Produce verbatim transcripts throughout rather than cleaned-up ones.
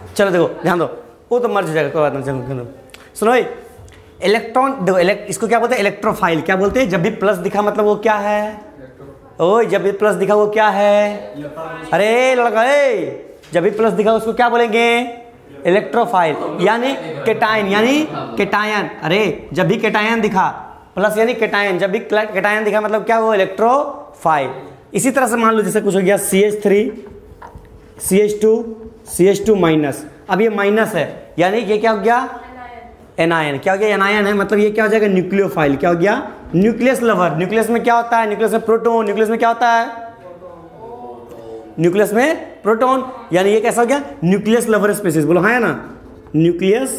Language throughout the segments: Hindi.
चलो देखो ध्यान दो, वो तो मर्ज हो जाएगा, कोई बात नहीं। चलो सुनो भाई, इलेक्ट्रॉन देखो, इलेक्ट इसको क्या बोलते हैं? इलेक्ट्रोफाइल। क्या बोलते हैं? जब भी प्लस दिखा मतलब वो क्या है? ओ जब भी प्लस दिखा वो क्या है? अरे लड़का, ए जब भी प्लस दिखा उसको क्या बोलेंगे? इलेक्ट्रोफाइल, यानी केटायन, यानी केटायन। अरे जब भी केटायन दिखा, प्लस यानी केटायन, जब भी केटायन दिखा मतलब क्या? वो इलेक्ट्रोफाइल। इसी तरह से मान लो जैसे कुछ हो गया C H three C H two C H two minus, अब ये माइनस है यानी ये क्या हो गया? एनायन। क्या हो गया? एनायन है, मतलब ये क्या हो जाएगा? न्यूक्लियोफाइल। क्या हो गया? Nucleus lover. न्यूक्लियस में क्या होता है? न्यूक्लियस में प्रोटॉन। न्यूक्लियस में क्या होता है? न्यूक्लियस में प्रोटॉन, यानी ये कैसा हो गया? Nucleus lover species. बोलो हाँ है ना? न्यूक्लियस,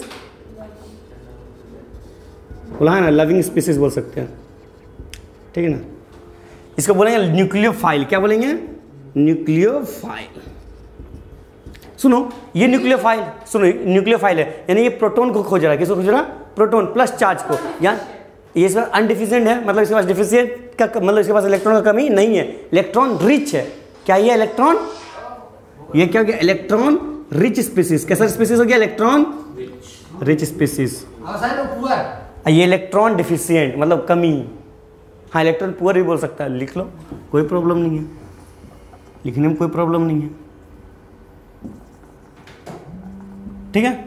बोला है ना, लविंग स्पीसीज बोल सकते हैं, ठीक है ना। इसको बोलेंगे न्यूक्लियोफाइल। क्या बोलेंगे? न्यूक्लियोफाइल। सुनो ये न्यूक्लियोफाइल, सुनो न्यूक्लियोफाइल है यानी ये प्रोटॉन को खोज रहा है। किसको खोज रहा है? प्रोटॉन प्लस चार्ज को। यानी ये इसका अनडिफिशिएंट है, मतलब इसके पास डिफिशिएंट का मतलब इसके पास इलेक्ट्रॉन का कमी नहीं है, इलेक्ट्रॉन रिच है। क्या ये इलेक्ट्रॉन, ये क्या हो गया? Electron rich species. कैसा स्पीसीज हो गया? Electron rich species. ये इलेक्ट्रॉन डिफिशिएंट मतलब कमी। हाँ इलेक्ट्रॉन पुअर भी बोल सकता है, लिख लो, कोई प्रॉब्लम नहीं है, लिखने में कोई प्रॉब्लम नहीं है, ठीक है।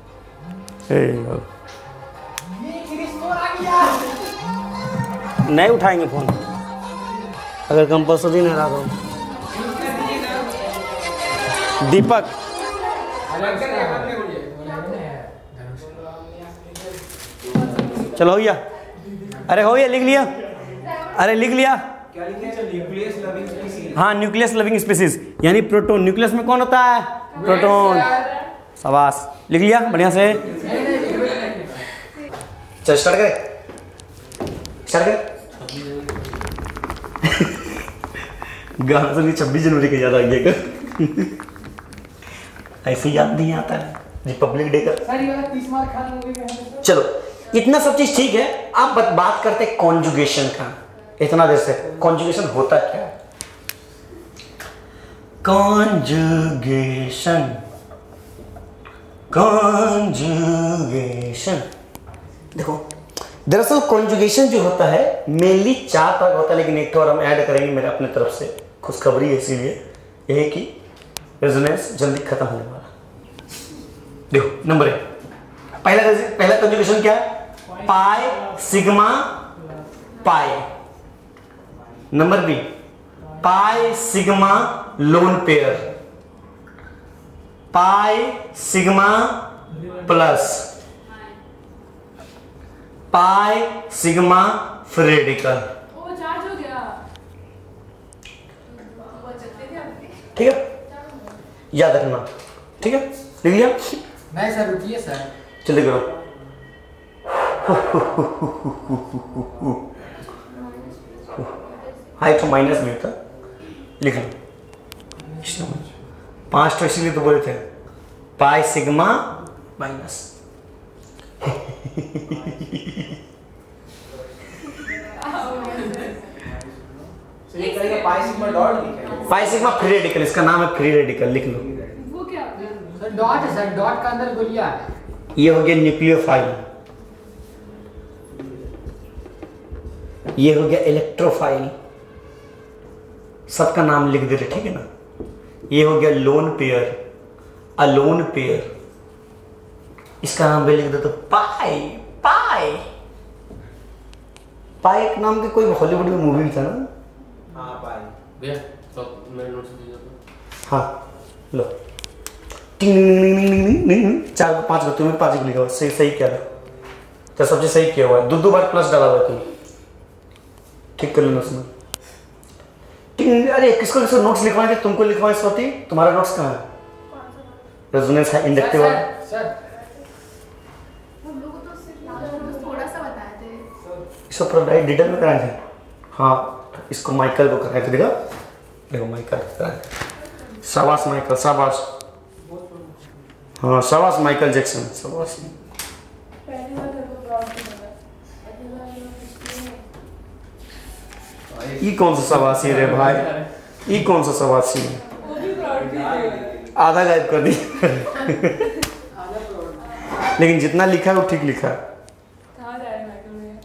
नहीं उठाएंगे फोन अगर कंपल्सरी नहीं रहा तो। दीपक चलो हो गया? अरे हो गया, लिख लिया? अरे लिख लिया? हाँ न्यूक्लियस लविंग स्पीसीज यानी प्रोटॉन। न्यूक्लियस में कौन होता है? प्रोटॉन। शाबाश, लिख लिया बढ़िया से। चल स्टार्ट करें, स्टार्ट करें। गाना तो छब्बीस जनवरी का याद आ गया क्या? ऐसे याद नहीं आता है रिपब्लिक डे का। चलो इतना सब चीज ठीक है, अब बात करते हैं कॉन्जुगेशन का। इतना देर से कॉन्जुगेशन होता क्या है? कॉन्जुगेशन, कॉन्जुगेशन देखो, दरअसल कॉन्जुगेशन जो होता है मेनली चार तरह का होता है, लेकिन एक तो और हम ऐड करेंगे मेरे अपने तरफ से, खुशखबरी है इसीलिए, यही कि रेजोनेंस जल्दी खत्म होने वाला। देखो नंबर एक, पहला पहला कॉन्जुगेशन क्या है? Pi sigma pi. Number B pi sigma lone pair, pi sigma plus, pi sigma free radical. ठीक है, याद रखना, ठीक है, लिख लिया? नहीं सर रुकिए सर, जल्दी करो। हाई तो माइनस में था, लिख लो। पांच तो इसीलिए तो बोले थे, pi sigma minus. Pi sigma dot लिखा है, पाई सिग्मा फ्री रेडिकल, इसका नाम है फ्री रेडिकल, लिख लो। वो क्या सर? डॉट है सर, डॉट का अंदर गोलियां है। ये हो गया न्यूक्लियोफाइल, ये हो गया इलेक्ट्रोफाइल, सबका नाम लिख दे रहे, ठीक है ना। ये हो गया लोन पेयर, अलोन पेयर, इसका नाम भी लिख दे तो पाई। पाई पाई एक नाम के कोई हॉलीवुड में मूवी था ना। हाँ पाई भैया, तो मेरे नोट्स दीजिए तो। हाँ लो, टिंग चार पांच को तुम्हें पांच लिखा हुआ, सही सही क्या तो सब चीज सही किया हुआ है, दो दो बार प्लस डाला हुआ है तुम, ठीक कर लेना उसमें। अरे किसको किसको नोट्स लिखवाए थे? तुमको लिखवाए सोती, तुम्हारा नोट्स कहाँ है? रेजोनेंस है, इंडक्टिव है सर। हम लोगों को तो सिर्फ थोड़ा सा बताए थे, इसको प्रोवाइड डिटेल में कराए थे। हाँ इसको माइकल को कराए थे, देखो देखो माइकल कराए, शाबाश माइकल, शाबाश। हाँ शाबाश माइकल जैक्सन, शाबाश। पहली बार तेरे को प्रॉब्लम होगा। ये कौन सा शाबाशी रे भाई, ये कौन सा शाबाशी है? वो भी प्राउड थी। आधा गायब कर दिया। लेकिन जितना लिखा है वो ठीक लिखा है। कहाँ जा रहे हैं माइकल में?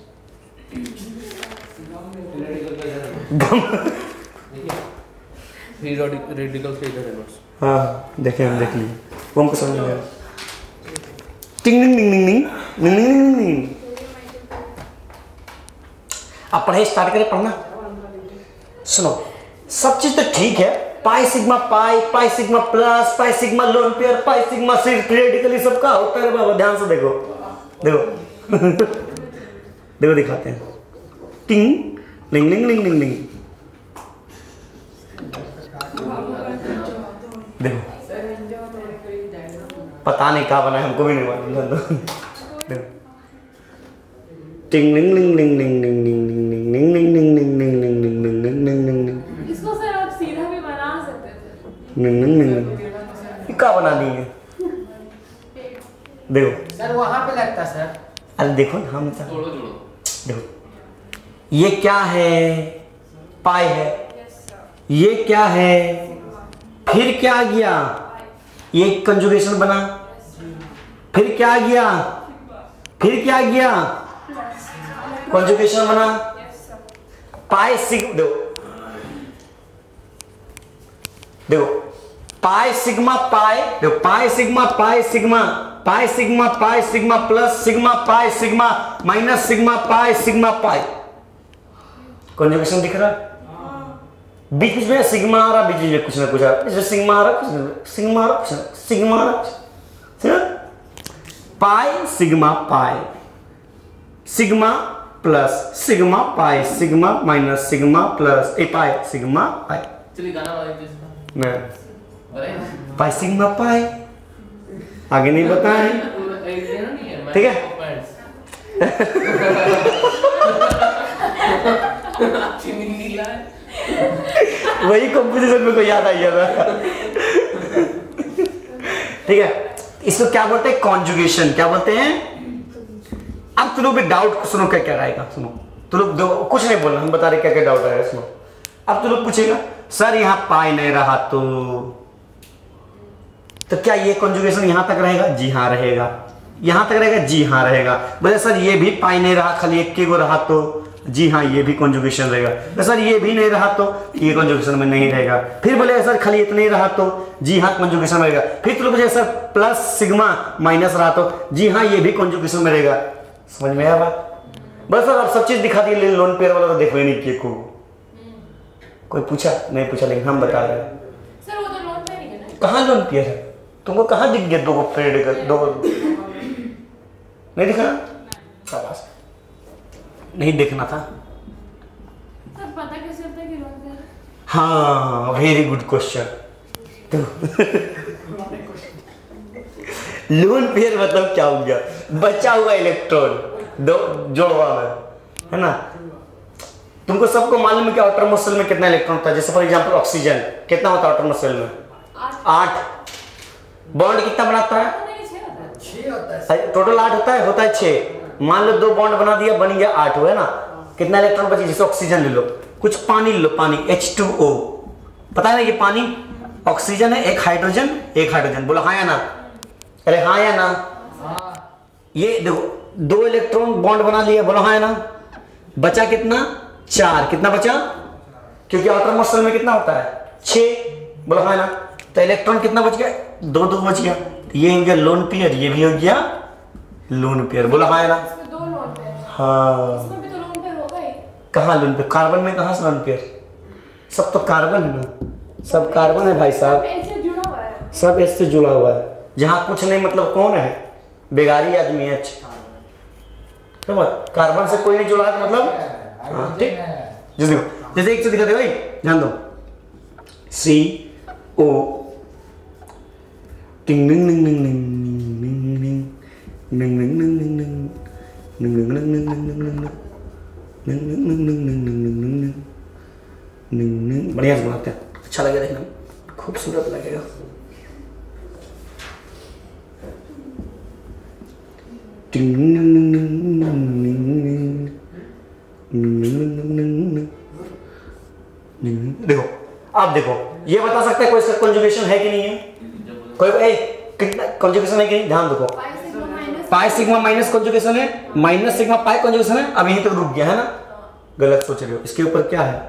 फ्री रेडिकल के इधर है नोट्स। हाँ देखे हम देख लिए, वो हमको समझ में आया। टिंग टिंग टिंग टिंग टिंग टिंग टिंग टिंग। आप पढ़ाई स्टार्ट करें पढ़ना। सुनो, सब चीज तो ठीक है, pi sigma pi, pi sigma plus, pi sigma lone pair, pi sigma सिर्फ रेडिकली सबका होता है बाबा। ध्यान से देखो देखो देखो दिखाते हैं। टिंग लिंग लिंग लिंग लिंग लिंग। देखो पता नहीं कहाँ बना है, हमको भी नहीं मालूम। टिंग लिंग लिंग लिंग लिंग लिंग लिंग लिंग लिंग लिंग लिंग लिंग लिंग लिंग लिंग लिंग लिंग लिंग लिंग लिंग। इसको सर आप सीधा भी बना सकते थे। लिंग लिंग लिंग लिंग। ये कहाँ बना दी है? देखो सर वहाँ पे लगता सर। अरे देखो ना, हम जोड़ो जोड़ो। देखो ये क्या है? पाई है। ये क्या है? फिर क्या आ गया? ये कंजुगेशन बना। फिर क्या आ गया? फिर क्या आ गया? कंजुगेशन बना। पाई सिग्मा, देखो देखो पाई सिग्मा पाई, देखो pi sigma pi sigma, pi sigma pi sigma plus sigma pi sigma minus sigma pi sigma pi. Conjugation दिख रहा है? बीच बीच में सिग्मा आ रहा, बीच बीच में कुछ ना कुछ आ रहा, जैसे सिग्मा आ रहा, कुछ ना सिग्मा आ रहा, कुछ ना सिग्मा आ रहा। Pi sigma pi sigma plus sigma pi sigma minus sigma plus a pi sigma pi. चलिए गाना वाला इसका मैं बताइए। पाई सिग्मा पाई आगे नहीं बताएं, ठीक है? वही कंपटीशन में को याद आ गया था। ठीक है, इसको क्या बोलते हैं? कॉन्जुगेशन। क्या बोलते हैं? अब तुम लोग भी डाउट सुनो, क्या क्या आएगा सुनो। तुम लोग कुछ नहीं बोलना, हम बता रहे क्या क्या डाउट आएगा सुनो। अब तुम लोग पूछेगा सर यहाँ पाई नहीं रहा तो तो क्या ये कॉन्जुगेशन यहां तक रहेगा? जी हाँ रहेगा। यहां तक रहेगा? जी हाँ रहेगा। बोले सर ये भी पाई नहीं रहा, खाली एक के गो रहा तो? जी हाँ ये भी कॉन्जुगेशन रहेगा। तो सर ये भी नहीं रहा तो? ये कॉन्जुगेशन में नहीं रहेगा। फिर बोले सर खाली इतना ही रहा तो? जी हाँ कॉन्जुगेशन में रहेगा। फिर तो बोले सर प्लस सिग्मा माइनस रहा तो? जी हाँ ये भी कॉन्जुगेशन में रहेगा। समझ में आया बात? बस सर आप सब चीज दिखा दी, लोन पेयर वाला तो देखो ही नहीं किए को। कोई पूछा नहीं पूछा, लेकिन हम बता रहे हैं। सर वो तो लोन पेयर ही है ना? कहाँ लोन पेयर है? तुमको कहाँ दिख गया दो पेड़ का? दो नहीं दिखा? शाबाश, नहीं देखना था। सर पता कैसे होता है कि लोन पेयर? हाँ very good question. Lone pair मतलब क्या हो गया? बचा हुआ इलेक्ट्रॉन दो जोड़वा में, है ना? तुमको सबको मालूम है कि आउटर मसल में कितना इलेक्ट्रॉन होता है? जैसे फॉर एग्जांपल ऑक्सीजन कितना होता है आउटर मसल में? आठ। बॉन्ड कितना बनाता है? छह होता है। टोटल आठ होता है? होता है छह। मान लो दो बॉन्ड बना दिया, बन गया आठ, हुआ ना? कितना इलेक्ट्रॉन बचे? जैसे ऑक्सीजन ले लो, कुछ पानी ले लो, पानी एच टू ओ, पता है ना ये पानी ऑक्सीजन है, एक हाइड्रोजन एक हाइड्रोजन, बोलो हाँ या ना? अरे हाँ या ना? ये देखो दो इलेक्ट्रॉन बॉन्ड बना लिया, बोलो हाँ या ना? बचा कितना? चार। कितना बचा? क्योंकि आउटर मसल में कितना होता है? छह, बोलो हाँ ना? तो इलेक्ट्रॉन कितना बच गया? दो दो बच गया। ये हो गया लोन पेयर, ये भी हो गया लोन पेयर, बोलो हाँ ना? इसमें दो लोन पेयर है। हाँ। इसमें भी तो लोन पेयर होगा ही। कहाँ लोन पेयर? कार्बन में कहाँ से लोन पेयर? सब तो कार्बन है ना, सब कार्बन है भाई साहब, एच से जुड़ा हुआ है। सब एच से जुड़ा हुआ है। जहाँ कुछ नहीं मतलब कौन है? बेगारी आदमी है। समझ? कार्बन से कोई नहीं जुड़ा है मतलब हाँ ठीक। जैसे देखो, जैसे एक चीज दिखाते भाई, ध्यान दो। सी ओ टिंग टिंग टिंग टिंग टिंग टिंग टिंग टिंग टिंग टिंग टिंग टिंग टिंग टिंग टिंग टिंग टिंग। बढ़िया से बनाते हैं, अच्छा लगेगा देखने में, खूबसूरत लगेगा। टिंग टिंग टिंग टिंग। देखो आप देखो, ये बता सकते हैं कोई इसका कंजुगेशन है कि नहीं है? कोई ए कितना कॉन्जुगेशन है कि ध्यान देखो, pi sigma minus pi sigma minus conjugation है, माइनस सिग्मा पाई कॉन्जुगेशन है। अब यहीं तक रुक गया है ना, गलत सोच रहे हो। इसके ऊपर क्या है,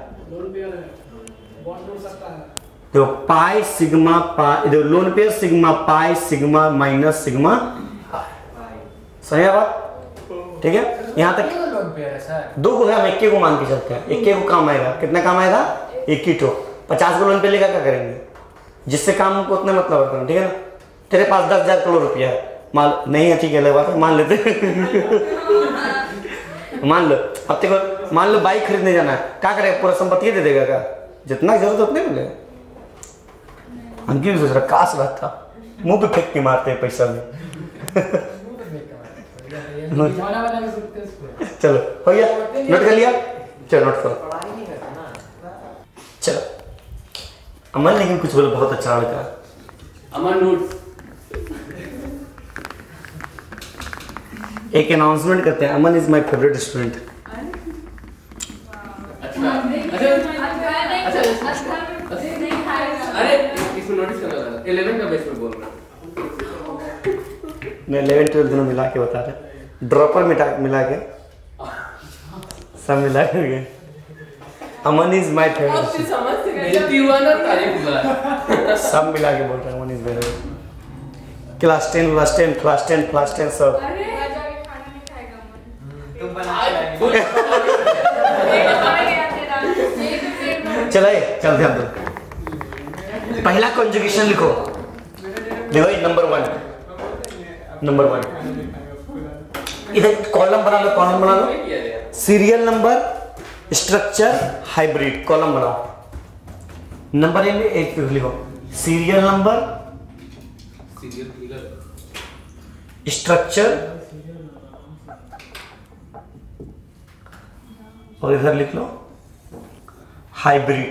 देखो पाई सिग्मा पाई, देखो lone pair sigma pi sigma minus sigma, सही है बात, ठीक है। यहाँ तक लोन पेयर है सर। दो को है, हम इक्के को मान के चलते हैं, इक्के को काम आएगा, कितना काम आएगा, एक ही ठो। पचास को लोन पे लेकर क्या करेंगे, जिससे काम को उतना मतलब रखना, ठीक है ना। तेरे पास दस हजार करोड़ रुपया है, मान नहीं है, ठीक है, अलग बात है, मान लेते मान लो अब देखो, मान लो बाइक खरीदने जाना है, क्या करेगा, पूरा संपत्ति दे देगा क्या, जितना जरूरत उतने मिलेगा। हम क्यों सोच रहा, काश बात था, मुंह पे फेंक के मारते हैं पैसा में। चलो हो गया, नोट कर लिया, चलो नोट करो, चलो। अमन लेकिन कुछ बोलो, बहुत अच्छा लड़का। अमन नोट एक अनाउंसमेंट करते हैं, Aman is my favourite student. अरे इसमें नोटिस करना था, इलेवन का बेस में बोल रहा हूँ। मैं इलेवन ट्वेल्थ दोनों मिला के बता रहा, ड्रॉपर मिटा मिला के सब मिला के। अमन इज माय फेवरेट, बेइज्जती हुआ ना, तारीफ हुआ। सब मिला के बोल रहा हूँ, Aman is very class ten class ten class ten class ten सब। चले चल ध्यान दो, पहला कॉन्जुगेशन लिखो, देखो नंबर वन, नंबर वन इधर कॉलम बना लो, कॉलम बना लो, serial number structure hybrid, column बनाओ। नंबर इन एक लिखो, सीरियल नंबर स्ट्रक्चर, और इधर लिख लो हाइब्रिड।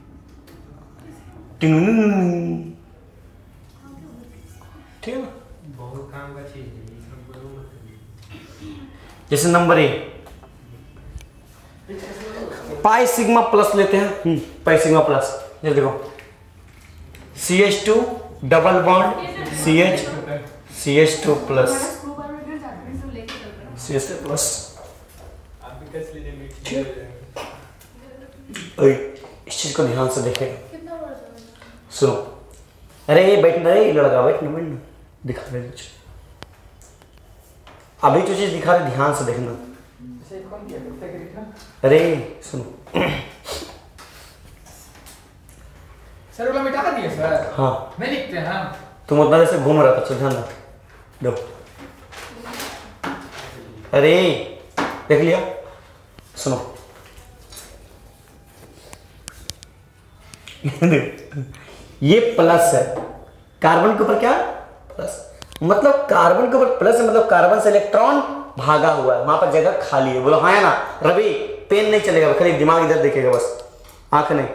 ठीक है ना, बहुत काम का चीज है। जैसे number A pi sigma plus लेते हैं, पाई सिग्मा प्लस, ये देखो C H two double bond C H C H two plus C H two plus. इस चीज को ध्यान से देखें, सुनो, अरे ये बैठना, ये लड़का बैठना बैठना दिखा रहे कुछ, अभी जो चीज दिखा रहे ध्यान से देखना। अरे सुनो सर वाला मिटा दिए सर। हाँ नहीं लिखते हैं हम। तुम उतना जैसे घूम रहा था, चल ध्यान दो, दो। अरे देख लिया, सुनो ये प्लस है, कार्बन के ऊपर क्या प्लस, मतलब कार्बन के ऊपर प्लस है, मतलब कार्बन से इलेक्ट्रॉन भागा हुआ है, वहां पर जगह खाली है। बोलो हाँ है ना रवि, पेन नहीं चलेगा, खाली दिमाग इधर देखेगा बस, आंख नहीं।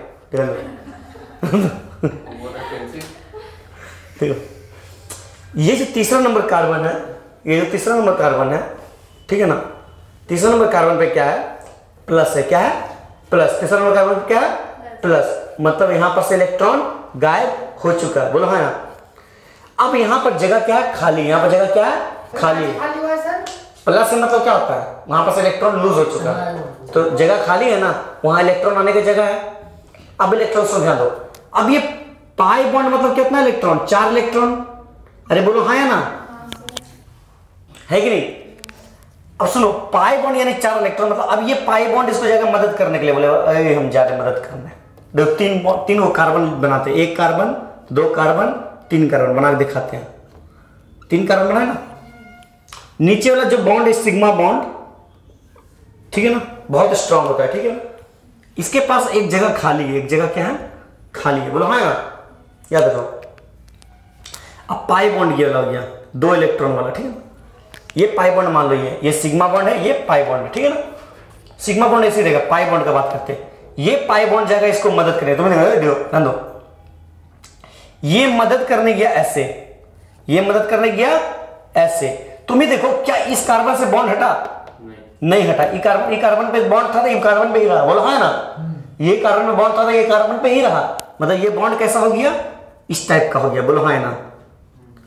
देखो ये जो तीसरा नंबर कार्बन है, ये जो तीसरा नंबर कार्बन है, ठीक है ना, तीसरा नंबर कार्बन पे क्या है, प्लस है, क्या है प्लस, तीसरा नंबर कार्बन पे क्या है प्लस, मतलब यहां पर से इलेक्ट्रॉन गायब हो चुका है। बोलो हाँ ना। अब यहां पर जगह क्या है, खाली, यहां पर जगह क्या है, खाली। खाली हुआ है सर। प्लस से मतलब क्या होता है, वहां पर से इलेक्ट्रॉन लूज हो चुका है, तो जगह खाली है ना, वहां इलेक्ट्रॉन आने की जगह है। अब इलेक्ट्रॉन को ध्यान दो, अब ये पाई बॉन्ड मतलब कितना इलेक्ट्रॉन, चार इलेक्ट्रॉन। अरे बोलो हाँ या ना, है कि नहीं। अब सुनो, पाई बॉन्ड यानी चार इलेक्ट्रॉन, मतलब अब ये पाई बॉन्ड इसको जाकर मदद करने के लिए बोले अरे हम जा रहे मदद करने। देखो तीन तीन वो कार्बन बनाते हैं, एक कार्बन, दो कार्बन, तीन कार्बन बना के दिखाते हैं। तीन कार्बन बनाए ना, नीचे वाला जो बॉन्ड है सिग्मा बॉन्ड, ठीक है ना, बहुत स्ट्रांग होता है, ठीक है ना। इसके पास एक जगह खाली है, एक जगह क्या है खाली है। बोलो हाँ याद रखो। अब पाई बॉन्ड ये वाला हो गया, दो इलेक्ट्रॉन वाला, ठीक है ना। ये पाई बॉन्ड मान लो, ये ये सिग्मा बॉन्ड है, ये पाई बॉन्ड है, ठीक है ना। सिग्मा बॉन्ड ऐसे रहेगा, पाई बॉन्ड का बात करते हैं। ये पाई बॉन्ड जाएगा इसको मदद करें, तुम्हें ध्यान दो, ये मदद करने गया ऐसे, ये मदद करने गया ऐसे। तुम्हें देखो क्या इस कार्बन से बॉन्ड हटा, नहीं, नहीं हटा। ये कार्बन ये कार्बन पे बॉन्ड था, ये कार्बन पे ही रहा। बोलो हाँ ना, ये कार्बन में बॉन्ड था, ये कार्बन पे ही रहा, मतलब ये बॉन्ड कैसा हो गया, इस टाइप का हो गया। बोलो हाँ ना,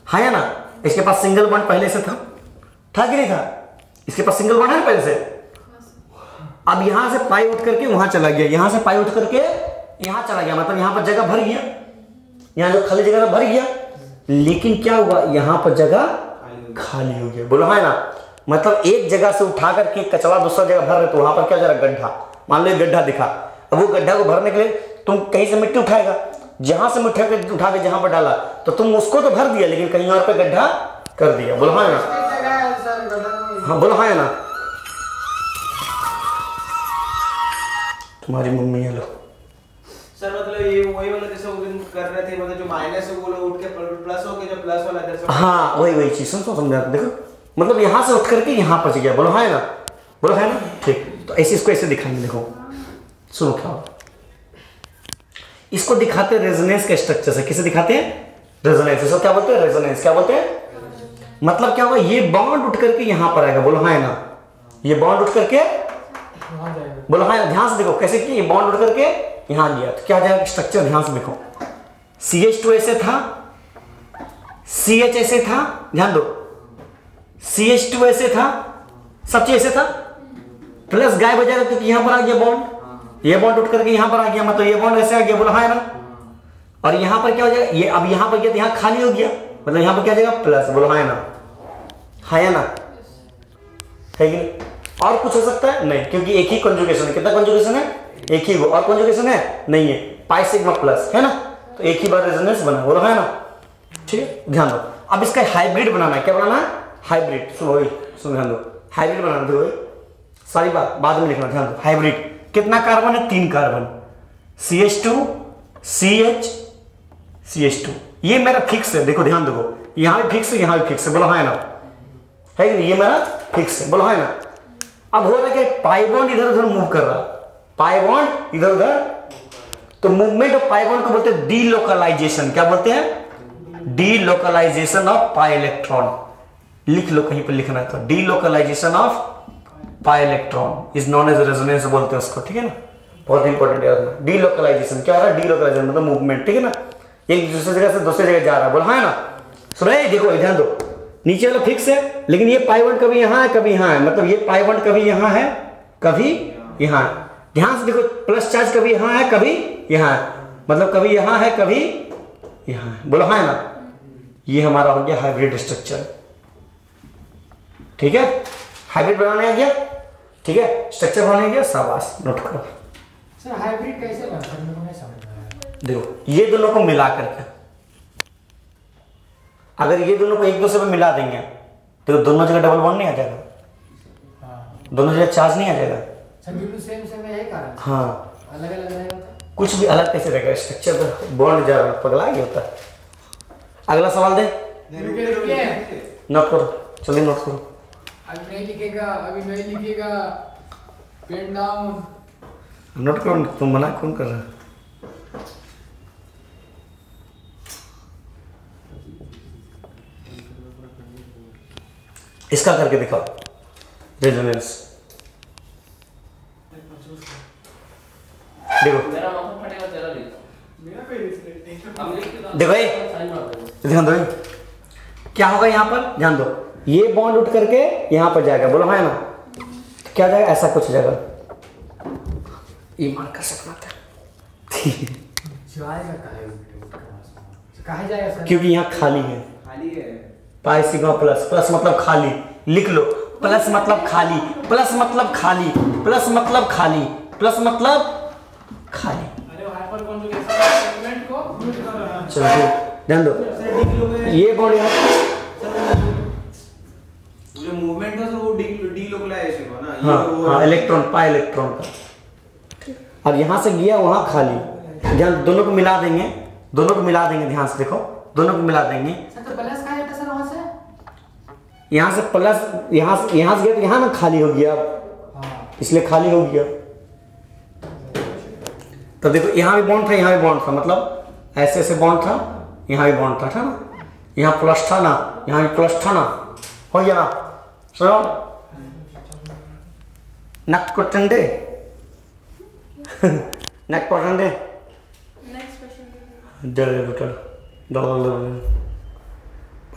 हाँ या ना? इसके पास सिंगल बॉन्ड पहले से था था कि नहीं था? इसके पास सिंगल बॉन्ड है ना पहले से। अब यहां से पाई उठ करके वहां चला गया, यहां से पाई उठ करके यहां चला गया, मतलब यहां पर जगह भर गया, यहां जो खाली जगह भर गया, लेकिन क्या हुआ यहां पर जगह खाली हो गया। बोलो हाँ ना? मतलब एक जगह से उठा करके कचरा दूसरा जगह भर रहे तो वहां पर क्या जा रहा गड्ढा, मान लो एक गड्ढा दिखा, अब वो गड्ढा को भरने के लिए तुम कहीं से मिट्टी उठाएगा, जहां से मिट्टी उठा के जहां पर डाला तो तुम उसको तो भर दिया लेकिन कहीं और पे गड्ढा कर दिया। बोलो हाँ ना? हाँ बोलो हाँ ना? तुम्हारी मम्मी है लो सर मतलब ये वही वाला जैसे वो दिन कर रहे थे, मतलब जो माइनस है वो लोग उठ के प्लस हो गए, जो प्लस वाला इधर से हाँ वही वही चीज सुन समझा देखो, मतलब यहां से उठ करके यहां पहुंच गया। बोलो हाँ ना? बोलो है ना? ठीक, तो ऐसे इसको ऐसे दिखाएंगे, देखो सुनो क्या होगा। इसको दिखाते हैं रेजोनेंस के स्ट्रक्चर से। किसे दिखाते हैं? रेजोनेंस। इसको क्या बोलते हैं? रेजोनेंस। क्या बोलते हैं? मतलब क्या होगा, ये बॉन्ड उठ करके यहां पर आएगा। बोलो हाँ ना? ये बॉन्ड उठ करके बोलो हाँ, ध्यान से देखो कैसे कि ये बॉन्ड उठ करके यहां गया तो क्या जाएगा स्ट्रक्चर, ध्यान से देखो। सी एच टू ऐसे था, सी एच ऐसे था, ध्यान दो, सी एच टू ऐसे था, सब चीज ऐसे था, प्लस गायब हो जाएगा क्योंकि यहां पर आ गया बॉन्ड, ये बॉन्ड उठ करके यहां पर आ गया, मतलब ये बॉन्ड ऐसे आ गया। बोलो हाँ ना? और यहां पर क्या हो जाएगा, ये अब यहां पर गया तो यहां खाली हो गया, मतलब यहां पर क्या जाएगा प्लस। बोलो हाँ ना? हाँ ना? है कि नहीं? और कुछ हो सकता है? नहीं, क्योंकि एक ही कंजुगेशन है। कितना कंजुगेशन है? एक ही। वो और कंजुगेशन है? नहीं है। पाई सिग्मा प्लस है ना, तो एक ही बार रेजोनेंस बना। बोलो है ना? ठीक है, ध्यान दो। अब इसका हाइब्रिड बनाना है। क्या बनाना है? हाइब्रिड। सुनो सुनो ध्यान दो, हाइब्रिड बनाना दो, सारी बात बाद में लिखना, ध्यान दो। हाइब्रिड कितना कार्बन है? तीन carbon, C H two, C H, C H two. ये मेरा फिक्स है, देखो ध्यान दो, यहां भी फिक्स है, यहां भी फिक्स है। बोलो हाँ ना? है कि नहीं? ये मेरा फिक्स है। बोलो हाँ ना? अब हो रहा है कि पाई बॉन्ड इधर उधर मूव कर रहा, पाई बॉन्ड इधर उधर, तो मूवमेंट ऑफ पाई बॉन्ड को बोलते हैं डीलोकलाइजेशन। क्या बोलते हैं? Delocalisation of pi electron. लिख लो कहीं पर लिखना है तो, delocalisation of pi electron is known as resonance बोलते हैं उसको। ठीक है ना? बहुत इंपॉर्टेंट है। डीलोकलाइजेशन क्या हो रहा है? डीलोकलाइजेशन मतलब मूवमेंट। ठीक है ना? एक दूसरी जगह से दूसरी जगह जा रहा है। बोलो हाँ ना? सुनो देखो ध्यान दो, नीचे वाला फिक्स है लेकिन ये पाई बॉन्ड कभी यहां है कभी यहां है, मतलब ये पाई बॉन्ड कभी यहां है कभी यहां है। ध्यान से देखो, प्लस चार्ज कभी यहां है कभी यहां है, मतलब कभी यहां है कभी यहां है। बोलो हाँ ना? ये हमारा हो गया हाइब्रिड स्ट्रक्चर। ठीक है, हाइब्रिड बनाने आ गया। ठीक है, स्ट्रक्चर बनाने आ गया, शाबाश, नोट करो। सर हाइब्रिड कैसे बनता है? मुझे नहीं समझ में आया। देखो ये दोनों को मिला करके, अगर ये दोनों को एक दूसरे पे मिला देंगे तो दोनों जगह डबल बॉन्ड नहीं आ जाएगा, हाँ। दोनों जगह चार्ज नहीं आ जाएगा। सर बिल्कुल सेम सेम है, यही कारण। हाँ, अलग अलग रहेगा तो कुछ भी अलग कैसे रहेगा, स्ट्रक्चर पर बॉन्ड जा रहा पगला ही होता है। अगला सवाल दे, रुकिए रुकिए, नोट करो, चलिए नोट करो। अभी नहीं लिखेगा, अभी नहीं लिखेगा, पेन डाउन। नोट करो, तुम मना कौन कर रहा है? इसका करके दिखाओ रेजोनेंस। देखो मेरा माथा फटेगा तेरा लिख। मेरा पे रिस्क हम लिख के देखो ये साइन मार देंगे। ध्यान दो, क्या होगा यहाँ पर, ध्यान दो, ये बॉन्ड उठ करके यहाँ पर जाएगा। बोलो हाँ ना? तो क्या जाएगा, ऐसा कुछ जाएगा। ईमान का सपना था जाएगा काहे काहे जाएगा सर? क्योंकि यहाँ खाली है, खाली है। पाई सिग्मा प्लस, प्लस मतलब खाली, लिख लो, प्लस मतलब खाली, प्लस मतलब खाली, प्लस मतलब खाली, प्लस मतलब खाली। अरे हाइपर कॉन्जुगेशन एलिमेंट को यूज कर रहा है। चलो ध्यान दो, ये बॉन्ड यहाँ, जो मूवमेंट था वो डीलोकलाइजेशन हो ना, ये हाँ वो हाँ, इलेक्ट्रॉन, पाई इलेक्ट्रॉन का। अब यहाँ से गया वहाँ खाली, ध्यान, दोनों को मिला देंगे, दोनों को मिला देंगे, ध्यान से देखो, दोनों को मिला देंगे। सर तो प्लस कहाँ जाता सर वहाँ से? यहाँ से प्लस, यहाँ से यहाँ से गया तो यहाँ ना खाली हो गया, हाँ। इसलिए खाली हो गया। तो देखो यहाँ भी बॉन्ड था, यहाँ भी बॉन्ड था, मतलब ऐसे ऐसे बॉन्ड था, यहाँ भी बॉन्ड था, था ना, यहाँ प्लस था ना, यहाँ भी प्लस था ना, हो गया ना? सुनो, नक को टंडे नक को टंडे नेक्स्ट क्वेश्चन। डर बेटा, डर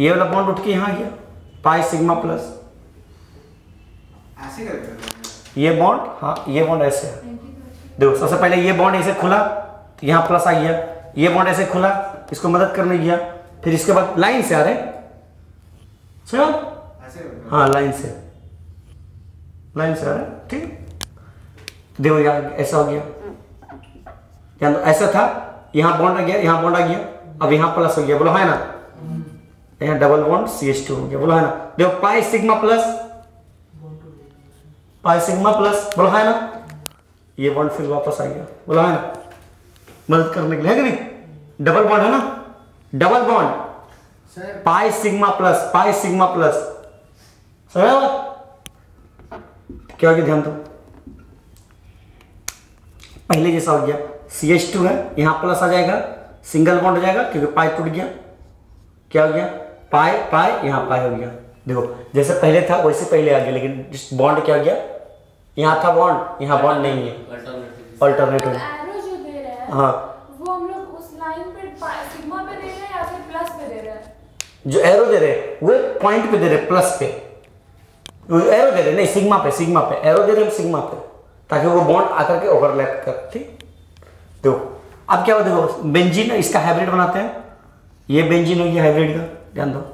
ये वाला बॉन्ड उठ के यहाँ गया, पाई सिग्मा प्लस, ऐसे करते ये बॉन्ड, हाँ ये बॉन्ड ऐसे है। देखो सबसे पहले ये बॉन्ड ऐसे खुला तो यहाँ प्लस आ गया, ये बॉन्ड ऐसे खुला इसको मदद करने गया, फिर इसके बाद लाइन से आ रहे चलो, ऐसे हाँ लाइन से लाइन से आ रहे ठीक। देखो यार ऐसा हो गया, या तो ऐसा था, यहाँ बॉन्ड आ गया, यहाँ बॉन्ड आ गया, अब यहाँ प्लस हो गया, बोलो है ना, यहाँ double bond C H two हो गया, बोलो है ना। देखो pi sigma plus, pi sigma plus, बोलो है ना, ये बॉन्ड फिर वापस आ गया, बोलो है ना, मदद करने के लिए है कि नहीं, डबल बॉन्ड है ना, double bond sir pi sigma plus, pi sigma plus, समझ आया? क्या हो गया ध्यान दो, पहले जैसा हो गया, सी एच टू है, यहां प्लस आ जाएगा, सिंगल बॉन्ड हो जाएगा क्योंकि पाई टूट गया, क्या हो गया, पाई पाई, यहां पाई हो गया। देखो जैसे पहले था वैसे पहले आ गया, लेकिन बॉन्ड क्या हो गया, यहां था बॉन्ड, यहां बॉन्ड नहीं है, अल्टरनेट हो गया। एरो जो दे रहे हैं हाँ वो हम लोग उस लाइन पे सिग्मा पे दे रहे हैं या फिर प्लस पे दे रहे हैं? जो एरो दे रहे वो पॉइंट पे दे रहे, प्लस पे, वो एरो दे रहे नहीं, सिग्मा पे, सिग्मा पे एरो दे रहे हम, सिग्मा पे, ताकि वो बॉन्ड आकर के ओवरलैप कर, ठीक। देखो अब क्या हुआ, देखो बेंजीन इसका हाइब्रिड बनाते हैं, ये बेंजीन हो गया हाइब्रिड का, ध्यान दो,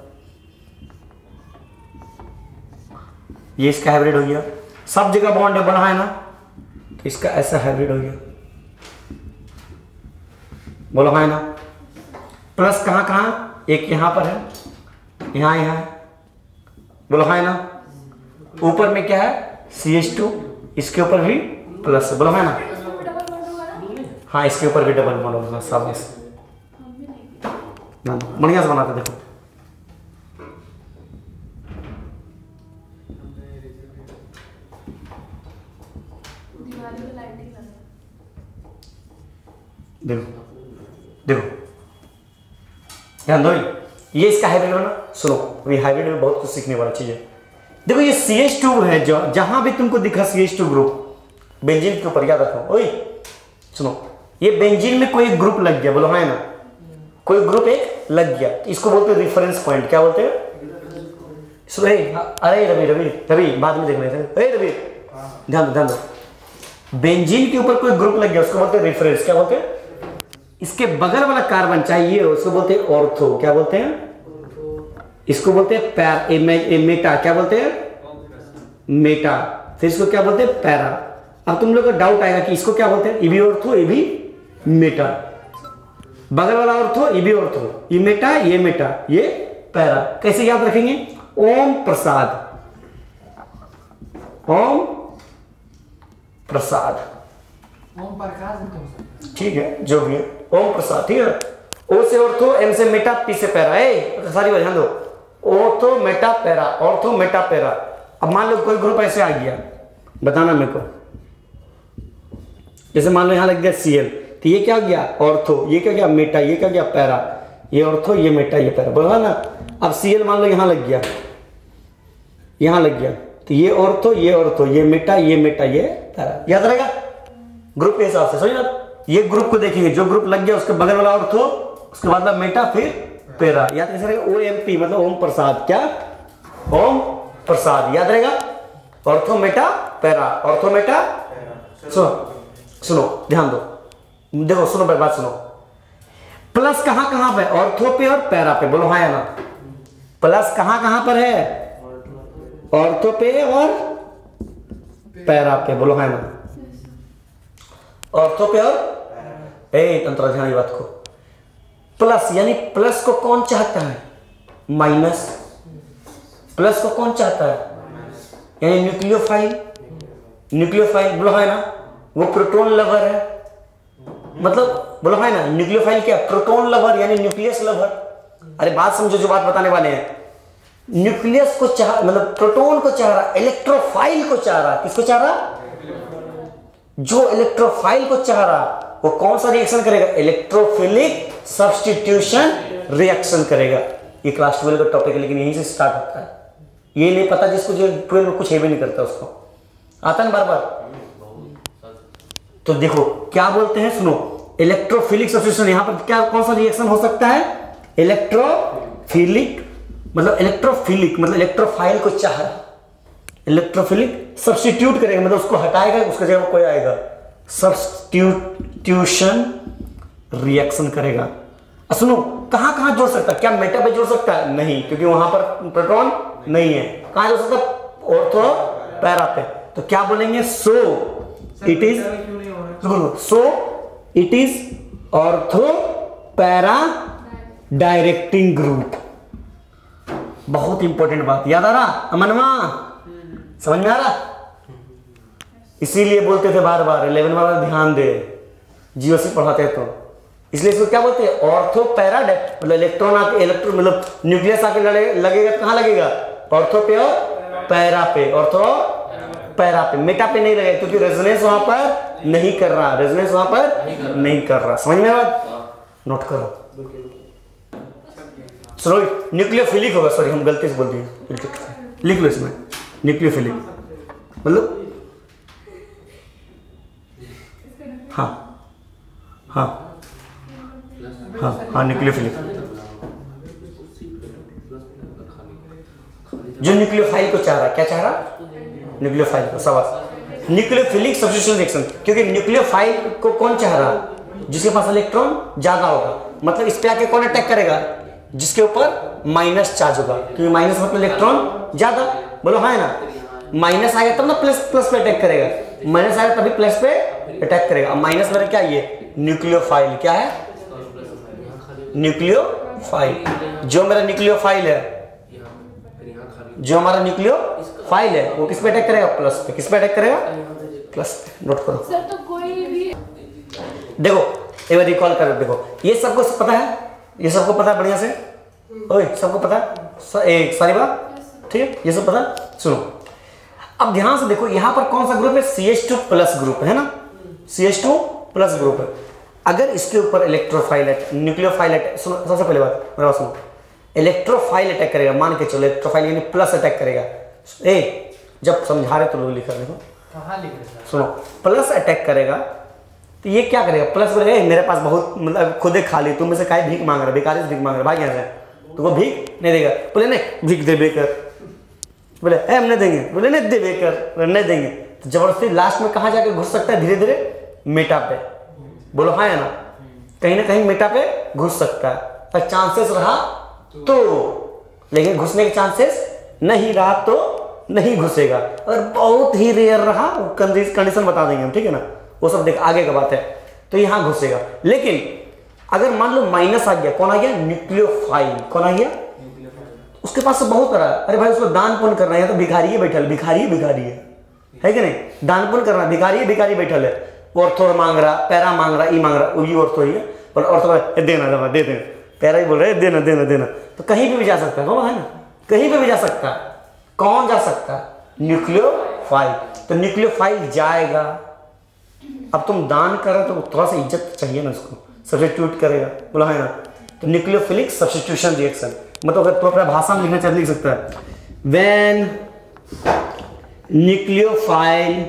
ये इसका हाइब्रिड हो गया, सब जगह बॉन्ड है बना है ना, तो इसका ऐसा हाइब्रिड हो गया, बोलो है ना। प्लस कहाँ कहाँ, एक यहाँ पर है, यहाँ यहाँ है, बोलो है ना। ऊपर में क्या है, सी एच टू, इसके ऊपर भी प्लस है, बोलो है ना। इसमें भी डबल बॉन्ड होगा ना? हाँ इसके ऊपर भी डबल बॉन्ड होगा, सब ऐसे हम भी नहीं। बढ़िया से बनाते देखो। दीवार पे लाइटिंग लगा है। देखो देखो ध्यान दो, ये इसका हाइब्रिड बना, सुनो ये हाइब्रिड में बहुत कुछ सीखने वाला चीज है। देखो ये सी एच टू है, जो जहां भी तुमको दिखा C H two group benzene के ऊपर, याद रखो। ओए सुनो, ये बेंजीन में कोई ग्रुप लग गया, बोलो है ना, कोई ग्रुप एक लग गया, इसको बोलते हैं रेफरेंस पॉइंट, क्या बोलते हैं। सुनो अरे रवि रवि रवि बाद में देखना है, अरे रवि ध्यान दो ध्यान दो, बेंजीन के ऊपर कोई ग्रुप लग गया उसको बोलते हैं रेफरेंस, क्या बोलते हैं। इसके बगल वाला कार्बन चाहिए उसको बोलते हैं ऑर्थो, क्या बोलते हैं, इसको बोलते हैं पैर ए, मे, ए, मेटा, क्या बोलते हैं मेटा, फिर इसको क्या बोलते हैं पैरा। अब तुम लोग को डाउट आएगा कि इसको क्या बोलते हैं, ये भी ऑर्थो ये भी मेटा, बगल वाला ऑर्थो ये भी ऑर्थो, ये मेटा ये मेटा ये पैरा, कैसे याद रखेंगे, ओम प्रसाद, ओम प्रसाद, ओम प्रकाश भी हो सकता है। ठीक है जो भी है, ओम प्रसाद, ठीक है। ओ से ऑर्थो, एम से मेटा, पी से पैरा, ए सारी बात ध्यान दो, ortho meta para, ortho meta para. अब मान लो कोई ग्रुप ऐसे आ गया, बताना मेरे को, जैसे मान लो यहां लग गया सीएल, तो ये क्या हो गया ऑर्थो, ये क्या गया मेटा, ये क्या गया पैरा, ये ऑर्थो ये मेटा ये पैरा, बोला ना। अब सीएल मान लो यहां लग गया, यहां लग गया, तो ये ऑर्थो ये ऑर्थो ये मेटा ये मेटा ये पैरा, याद रहेगा ग्रुप के हिसाब से, समझ। ये ग्रुप को देखेंगे, जो ग्रुप लग गया उसके बगल वाला ऑर्थो, उसके बाद मेटा फिर पैरा, याद कैसे रहेगा, ओ एम पी मतलब ओम प्रसाद, क्या ओम प्रसाद, याद रहेगा, ortho meta para, ortho meta. सुनो सुनो ध्यान दो, देखो सुनो बात सुनो, प्लस कहां कहां पे, ऑर्थो पे और पैरा पे, बोलो हाँ या ना। प्लस कहां कहां पर है, ऑर्थो पे और पैरा पे, बोलो हाँ ना। ऑर्थो पे और ए तंत्र ध्यान बात को, प्लस यानी प्लस को कौन चाहता है, माइनस, प्लस को कौन चाहता है, यानी न्यूक्लियोफाइल, न्यूक्लियोफाइल बोलो है ना, वो प्रोटॉन लवर है, मतलब बोलो है ना, न्यूक्लियोफाइल क्या, प्रोटॉन लवर यानी न्यूक्लियस लवर। अरे बात समझो जो बात बताने वाले हैं, न्यूक्लियस को चाह मतलब प्रोटॉन को चाह रहा, इलेक्ट्रोफाइल को चाह रहा, किसको चाह रहा, जो इलेक्ट्रोफाइल को चाह रहा वो कौन सा रिएक्शन करेगा, इलेक्ट्रोफिलिक सब्स्टिट्यूशन रिएक्शन करेगा। ये क्लास ट्वेल्व का टॉपिक है, लेकिन यहीं से स्टार्ट होता है, ये नहीं पता जिसको जो ट्वेल्व में कुछ है भी नहीं करता उसको आता है बार बार। तो देखो क्या बोलते हैं, सुनो, इलेक्ट्रोफिलिक सब्स्टिट्यूशन, यहां पर क्या कौन सा रिएक्शन हो सकता है, इलेक्ट्रोफिलिक मतलब इलेक्ट्रोफिलिक मतलब इलेक्ट्रोफाइल को चाह रहा, इलेक्ट्रोफिलिक सब्स्टिट्यूट करेगा मतलब उसको हटाएगा, उसके जगह कोई आएगा, सब्स्टिट्यूशन रिएक्शन करेगा। सुनो कहां कहां जोड़ सकता है? क्या मेटा पे जोड़ सकता है? नहीं, क्योंकि वहां पर प्रोटॉन नहीं है। कहां जोड़ सकता है? ऑर्थो पैरा पे। तो क्या बोलेंगे? So it is so it is ortho para directing group. बहुत इंपॉर्टेंट बात याद आ रहा अमनवा? समझ में आ रहा? इसीलिए बोलते थे बार बार इलेवन वाला ध्यान दे, जियो से पढ़ाते हैं तो इसलिए इसको क्या बोलते हैं? ऑर्थो पैरा मतलब इलेक्ट्रॉन आके इलेक्ट्रॉन मतलब न्यूक्लियस आके लड़े लगेगा तो कहां लगेगा? ऑर्थो पे और पैरा पे, ऑर्थो पैरा पे, मेटा पे नहीं लगेगा क्योंकि रेजोनेंस वहां पर नहीं कर रहा, रेजोनेंस वहां पर नहीं कर रहा। समझ में बात? नोट करो। सुनो न्यूक्लियोफिलिक होगा, सॉरी हम गलती से बोल दिए, लिख लो इसमें न्यूक्लियोफिलिक मतलब हाँ हाँ हाँ हाँ न्यूक्लियोफिलिक जो न्यूक्लियोफाइल को चाह रहा, क्या चाह रहा? न्यूक्लियोफाइल को। शाबाश। न्यूक्लियोफिलिक सब्स्टिट्यूशन रिएक्शन, क्योंकि न्यूक्लियोफाइल को कौन चाह रहा? जिसके पास इलेक्ट्रॉन ज्यादा होगा, मतलब इस पे आके कौन अटैक करेगा? जिसके ऊपर माइनस चार्ज होगा, क्योंकि माइनस मतलब इलेक्ट्रॉन ज्यादा। बोलो हाँ है ना? माइनस आएगा तब ना प्लस प्लस पे अटैक करेगा, माइनस आएगा तभी प्लस पे अटैक करेगा। माइनस मेरा क्या? ये न्यूक्लियोफाइल। क्या है? न्यूक्लियोफाइल। जो मेरा न्यूक्लियोफाइल है, जो हमारा न्यूक्लियोफाइल है वो किस पे अटैक करेगा? प्लस पे। किस पे अटैक करेगा? प्लस पे। नोट करो सर। तो कोई भी देखो एक बार रिकॉल करो, देखो ये सबको पता है, ये सबको पता है बढ़िया से, ओए सबको पता है एक सारी बात, ठीक है ये सब पता है। सुनो अब ध्यान से देखो, यहां पर कौन सा ग्रुप है? C H two plus group है ना, C H two plus group है। अगर इसके ऊपर इलेक्ट्रोफाइल न्यूक्लियोफाइल अटैक, सुनो सबसे पहले बात मेरा सुनो, इलेक्ट्रोफाइल अटैक करेगा, मान के चलो इलेक्ट्रोफाइल यानी प्लस अटैक करेगा। ए जब समझा रहे तो लोग लिखा देखो, कहां लिख रहे? सुनो प्लस अटैक करेगा तो ये क्या करेगा? प्लस बोलेगा मेरे पास बहुत मतलब खुदे खाली, तुम में से काहे भीख मांग रहा, बेकार से भीख मांग रहा, भाई यहाँ से तुमको भीख नहीं देगा। बोले नहीं भीख दे बेकर, बोले ए हम नहीं देंगे, बोले नहीं दे बेकर नहीं देंगे। तो जबरदस्ती लास्ट में कहाँ जाके घुस सकता है? धीरे धीरे मेटा पे। बोलो हाँ है ना? कहीं ना कहीं मेटा पे घुस सकता है, पर चांसेस रहा तो, लेकिन घुसने के चांसेस नहीं रहा तो नहीं घुसेगा। अगर बहुत ही रेयर रहा कंडीशन बता देंगे हम, ठीक है ना, वो सब देख आगे का बात है, तो यहां घुसेगा। लेकिन अगर मान लो माइनस आ गया, कौन आ गया? न्यूक्लियोफाइल। कौन आ गया? उसके पास तो बहुत रहा, अरे भाई उसको दान पुण्य करना है, तो भिखारी है बैठल, भिखारी है भिखारी है है कि नहीं? दान पुण्य करना, भिखारी है भिखारी बैठल है, ऑर्थो मांग रहा, पैरा मांग रहा, ई मांग रहा, वो भी ऑर्थो ही है, और ऑर्थो देना दवा दे देना, पैरा ही बोल रहे देना देना देना, तो कहीं पे भी जा सकता है, है ना? कहीं पे भी जा सकता है। कौन जा सकता है? न्यूक्लियोफाइल। तो न्यूक्लियोफाइल जाएगा। अब तुम दान कर रहे हो तो थोड़ा सा इज्जत चाहिए ना, उसको सब्स्टिट्यूट करेगा, बोला है ना? तो न्यूक्लियोफिलिक सब्स्टिट्यूशन रिएक्शन, मतलब अगर तो अपना भाषा में लिखना चाहिए लिख सकता है, व्हेन न्यूक्लियोफाइल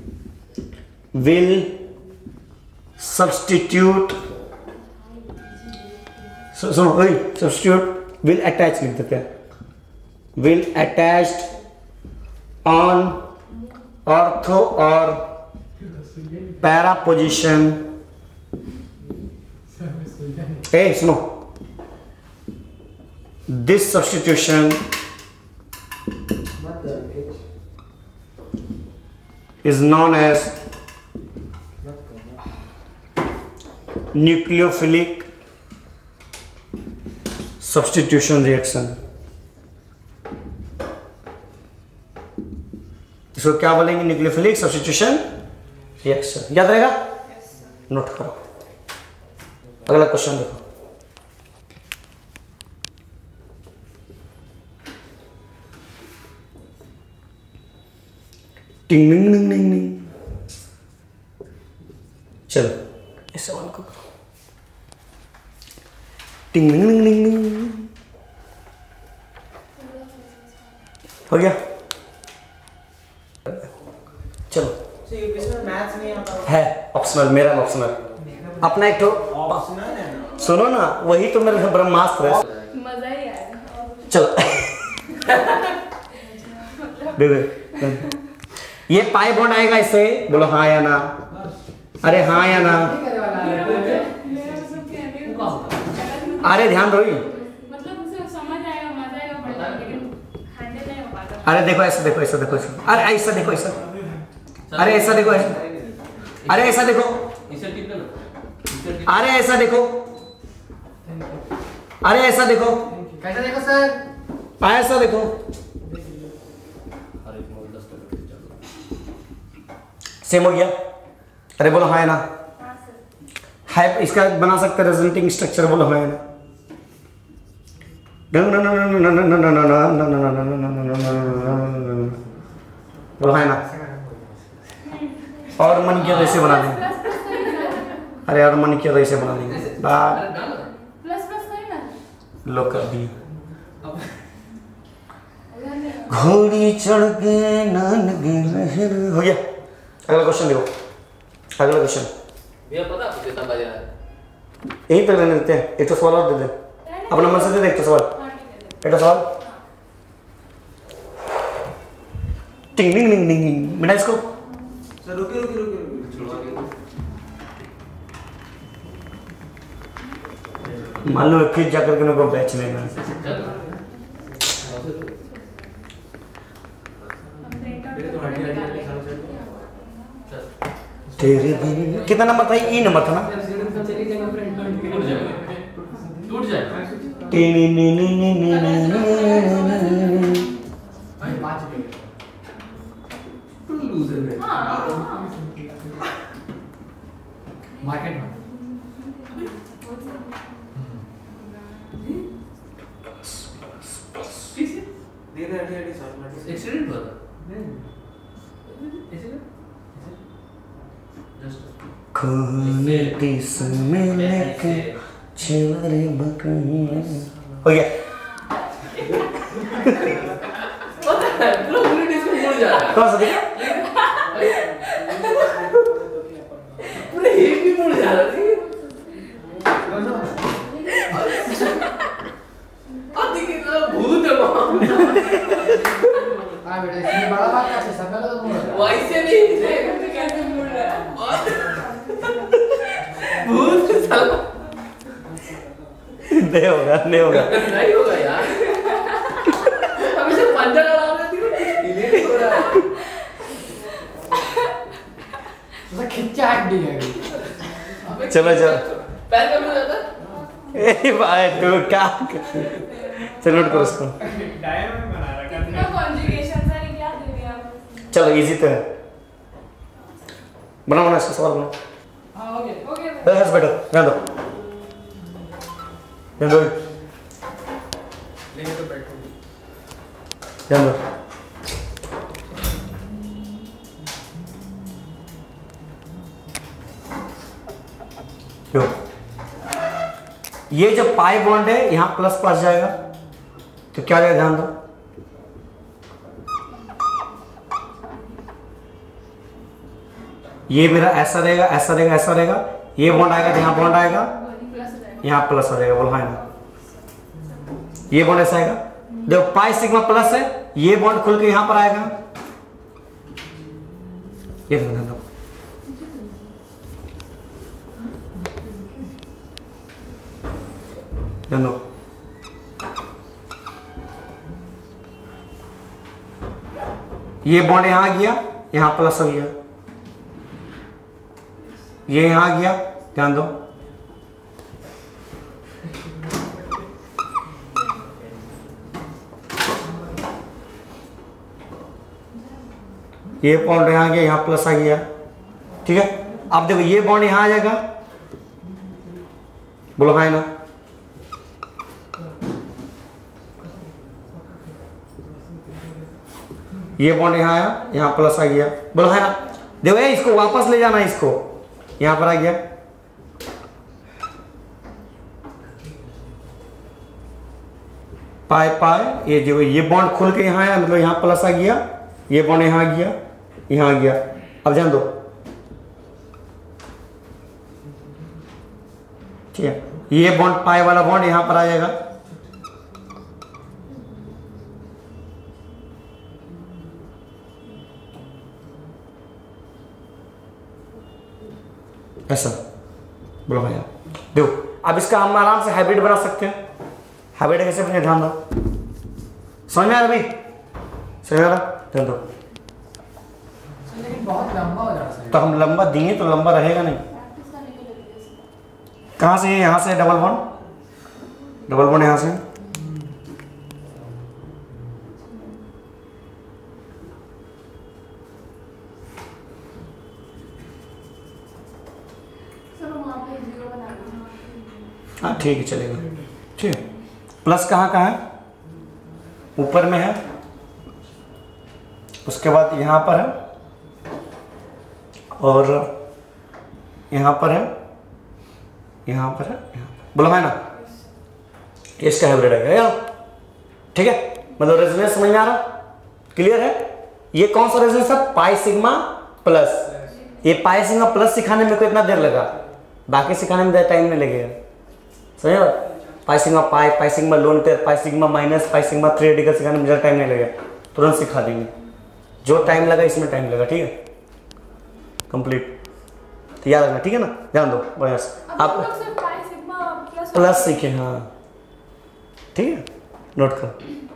विल सब्स्टिट्यूट, सुनो वही सब्स्टिट्यूट, विल अटैच लिख देते हैं, विल अटैच्ड ऑन ऑर्थो और पैरा पोजिशन। ए सुनो, this substitution is known as nucleophilic substitution reaction। इसको क्या बोलेंगे? Nucleophilic substitution reaction. याद रहेगा? नोट करो। अगला क्वेश्चन देखो, टिंग टिंग टिंग टिंग टिंग। चलो इस सवाल को करो, टिंग टिंग टिंग टिंग टिंग। हो गया? चलो इसमें मैथ्स नहीं आता है, ऑप्शनल, मेरा ऑप्शनल अपना एक तो ऑप्शनल है ना। सुनो ना, वही तो मेरा ब्रह्मास्त्र है। मजा ही आएगा। चलो दे दे ये पाई बॉन्ड आएगा इससे, बोलो हाँ या ना। अरे हाँ या ना, अरे ध्यान दो ही। मतलब उसे समझ आएगा, मजा आएगा पढ़ने में, लेकिन हैंडल नहीं हो पाता। अरे देखो ऐसा देखो, ऐसा देखो, ऐसा अरे ऐसा देखो, ऐसा अरे ऐसा देखो, ऐसा अरे ऐसा देखो, अरे ऐसा देखो, अरे ऐसा देखो, कैसा देखो सर? ऐसा देखो, सेम हो गया। अरे बोलो हाँ या ना। है इसका बना सकते रेजोनेटिंग स्ट्रक्चर, बोलो हाँ या ना। बोलो हाँ या ना। और मन किया तो ऐसे बना देंगे। अरे यार मन किया तो ऐसे बना देंगे। प्लस प्लस करें ना। लो कर दी। घोड़ी चढ़ के नान गे लहर। हो गया। अगला क्वेश्चन देखो, अगला क्वेश्चन भैया पता आपको कितना बज रहा है? यही तक लेने देते हैं। एक तो सवाल और दे दे, अपना मन से दे दे एक तो सवाल, एक तो सवाल। टिंग टिंग टिंग टिंग मिटा इसको। सर रुकिए रुकिए रुकिए छुड़वा के मान लो फिर जाकर के उनको बैच लेना। तेरे बिन कितना नंबर था? ई नंबर था ना। टूट जाएगा। नी नी नी नी नी नी मार्केट में दे दे हटी हटी सॉरी एक्सीडेंट हुआ था। खाने की समय लेके चिवरे बकरी। हो गया। पता है पूरा पूरी डिस्क मुड़ जा रहा है। कौन सा देखा? पूरा हिप भी मुड़ जा रहा है। अब देखिए ना भूत है वहाँ। हाँ बेटा इसमें बड़ा बात क्या है? सब तो मुड़ रहा है। वैसे नहीं देख कैसे मुड़ रहा है। भूत साला नहीं होगा, नहीं होगा। नहीं होगा यार। अभी से पंजा लगा रहा थी, इलीट हो रहा है। उसका खिच्चा हड्डी है अभी। चलो चलो। पैर कब हो जाता? ए भाई तू क्या? चलो नोट करो उसको। कितना कॉन्जुगेशन सर, ये क्या दे दिया आप? चलो इजी तो है। बनाओ ना इसका सवाल बनाओ। हाँ हो गया। हो गया। बस बैठो, रहने दो, रहने दो, लेंगे तो बैठो रहने दो। लो ये जो पाई बॉन्ड है यहाँ प्लस प्लस जाएगा तो क्या जाएगा, ध्यान दो। ये मेरा ऐसा रहेगा, ऐसा रहेगा, ऐसा रहेगा। ये बॉन्ड आएगा तो यहाँ बॉन्ड आएगा, प्लस हो जाएगा। यहाँ प्लस हो जाएगा। बोलो हाँ ना। ये बॉन्ड ऐसा आएगा, देखो पाई सिग्मा प्लस है, ये बॉन्ड खुल के यहाँ पर आएगा। ये ध्यान दो। ध्यान दो। ये बॉन्ड यहाँ आ गया, यहाँ प्लस हो गया, ये यहाँ आ गया, ध्यान दो। ये बॉन्ड यहाँ आ गया, यहाँ प्लस आ गया, ठीक है। अब देखो ये बॉन्ड यहाँ आ जाएगा, बोलो हाँ ना। ये बॉन्ड यहाँ आया, यहाँ प्लस आ गया, बोलो है ना। देखो ये इसको वापस ले जाना, इसको यहाँ पर आ गया, पाए पाए। ये जो ये बॉन्ड खुल के यहाँ आया, मतलब यहाँ प्लस आ गया, ये बॉन्ड यहाँ आ गया, यहाँ आ गया। अब ध्यान दो, ठीक है। ये बॉन्ड पाए वाला बॉन्ड यहाँ पर आ जाएगा, ऐसा बोलो भैया देखो। अब इसका हम आराम से हाइब्रिड बना सकते हैं। हाइब्रिड कैसे बने ध्यान दो, समझ में आ रहा भाई, समझ में आ रहा ध्यान दो। लेकिन बहुत लंबा हो जाता है। तो हम लंबा दिए तो लंबा रहेगा नहीं। प्रैक्टिस करने के लिए कहाँ से, यहाँ से डबल बॉन्ड, डबल बॉन्ड यहाँ से, सर वहाँ पे जीरो बना दो। हाँ ठीक है चलेगा, ठीक है। प्लस कहाँ कहाँ है, ऊपर में है, उसके बाद यहाँ पर है और यहाँ पर है, यहाँ पर है, यहाँ पर। बोलो है ना, इसका हाइब्रिड है यार, ठीक है। मतलब रेजोनेंस समझ में आ रहा, क्लियर है। ये कौन सा रेजोनेंस है, पाई सिग्मा प्लस। ये पाई सिग्मा प्लस सिखाने में को इतना देर लगा, बाकी सिखाने में टाइम नहीं लगेगा, समझ रहे। Pi sigma pi, pi sigma lone pair, pi sigma minus, pi sigma three radical सिखाने में ज़्यादा टाइम नहीं लगेगा, तुरंत सिखा देंगे। जो टाइम लगा इसमें टाइम लगा, ठीक है, कंप्लीट। तो याद रखना, ठीक है ना, ध्यान दो बढ़िया से। आप सिर्फ पाई सिग्मा प्लस प्लस सीखे, हाँ ठीक है, नोट करो।